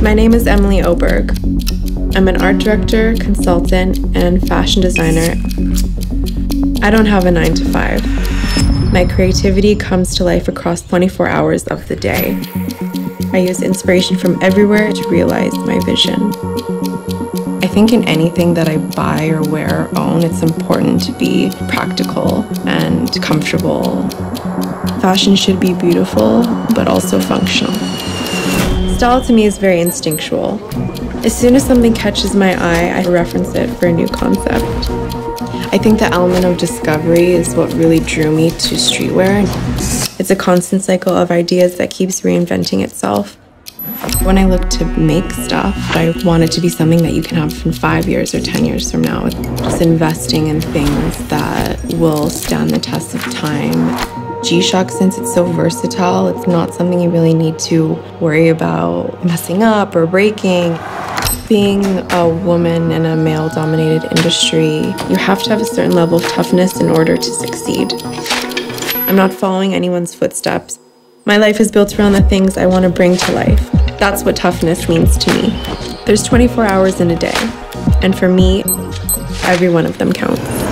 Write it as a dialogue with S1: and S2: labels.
S1: My name is Emily Oberg. I'm an art director, consultant, and fashion designer. I don't have a 9 to 5. My creativity comes to life across 24 hours of the day. I use inspiration from everywhere to realize my vision. I think in anything that I buy or wear or own, it's important to be practical and comfortable. Fashion should be beautiful, but also functional. Style to me is very instinctual. As soon as something catches my eye, I reference it for a new concept. I think the element of discovery is what really drew me to streetwear. It's a constant cycle of ideas that keeps reinventing itself. When I look to make stuff, I want it to be something that you can have in 5 years or 10 years from now. Just investing in things that will stand the test of time. G-Shock, since it's so versatile, it's not something you really need to worry about messing up or breaking. Being a woman in a male-dominated industry, you have to have a certain level of toughness in order to succeed. I'm not following anyone's footsteps. My life is built around the things I want to bring to life. That's what toughness means to me. There's 24 hours in a day, and for me, every one of them counts.